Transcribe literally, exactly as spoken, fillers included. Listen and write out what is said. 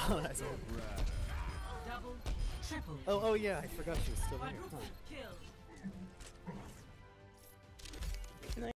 Oh, that's all. Double, triple. Oh, oh yeah, I forgot she was still there. Huh. Kill.